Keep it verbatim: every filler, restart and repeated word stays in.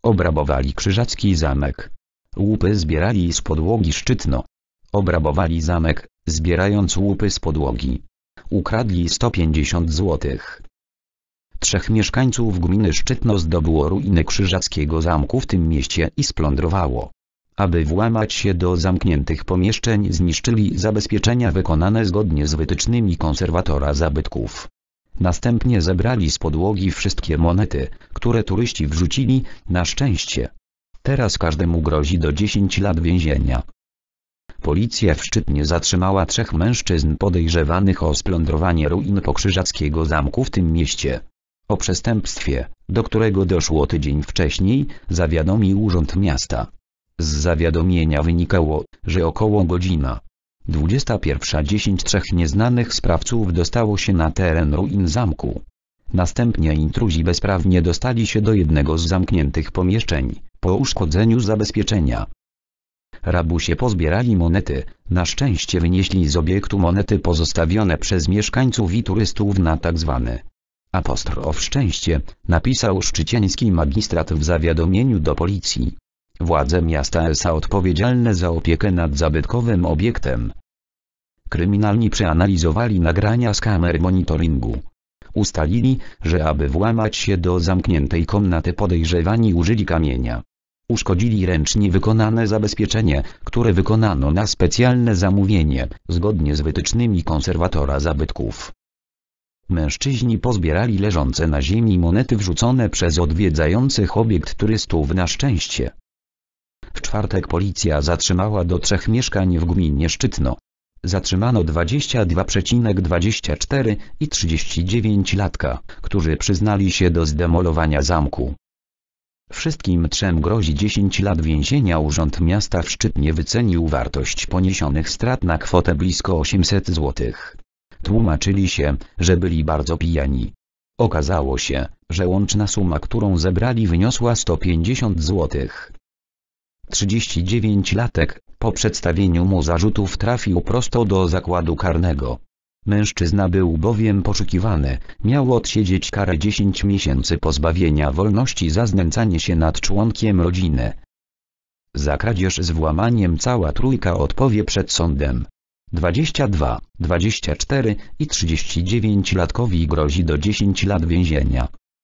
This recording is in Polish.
Obrabowali Krzyżacki zamek. Łupy zbierali z podłogi Szczytno. Obrabowali zamek, zbierając łupy z podłogi. Ukradli sto pięćdziesiąt złotych. Trzech mieszkańców gminy Szczytno zdobyło ruiny Krzyżackiego zamku w tym mieście i splądrowało. Aby włamać się do zamkniętych pomieszczeń, zniszczyli zabezpieczenia wykonane zgodnie z wytycznymi konserwatora zabytków. Następnie zebrali z podłogi wszystkie monety, które turyści wrzucili, na szczęście. Teraz każdemu grozi do dziesięciu lat więzienia. Policja w Szczytnie zatrzymała trzech mężczyzn podejrzewanych o splądrowanie ruin Pokrzyżackiego zamku w tym mieście. O przestępstwie, do którego doszło tydzień wcześniej, zawiadomił Urząd Miasta. Z zawiadomienia wynikało, że około godzina dwudziesta pierwsza dziesięć trzech nieznanych sprawców dostało się na teren ruin zamku. Następnie intruzi bezprawnie dostali się do jednego z zamkniętych pomieszczeń, po uszkodzeniu zabezpieczenia. Rabusie pozbierali monety, na szczęście wynieśli z obiektu monety pozostawione przez mieszkańców i turystów na tzw. apostrof szczęście, napisał szczyciański magistrat w zawiadomieniu do policji. Władze miasta S A odpowiedzialne za opiekę nad zabytkowym obiektem. Kryminalni przeanalizowali nagrania z kamer monitoringu. Ustalili, że aby włamać się do zamkniętej komnaty podejrzewani użyli kamienia. Uszkodzili ręcznie wykonane zabezpieczenie, które wykonano na specjalne zamówienie, zgodnie z wytycznymi konserwatora zabytków. Mężczyźni pozbierali leżące na ziemi monety wrzucone przez odwiedzających obiekt turystów na szczęście. W czwartek policja zatrzymała do trzech mieszkań w gminie Szczytno. Zatrzymano dwadzieścia dwa przecinek dwadzieścia cztery i trzydzieści dziewięć latka, którzy przyznali się do zdemolowania zamku. Wszystkim trzem grozi dziesięć lat więzienia. Urząd Miasta w Szczytnie wycenił wartość poniesionych strat na kwotę blisko osiemset złotych. Tłumaczyli się, że byli bardzo pijani. Okazało się, że łączna suma, którą zebrali, wyniosła sto pięćdziesiąt złotych. trzydzieści dziewięć latek, po przedstawieniu mu zarzutów, trafił prosto do zakładu karnego. Mężczyzna był bowiem poszukiwany, miał odsiedzieć karę dziesięć miesięcy pozbawienia wolności za znęcanie się nad członkiem rodziny. Za kradzież z włamaniem cała trójka odpowie przed sądem. dwadzieścia dwa, dwadzieścia cztery i trzydzieści dziewięć latkowi grozi do dziesięciu lat więzienia.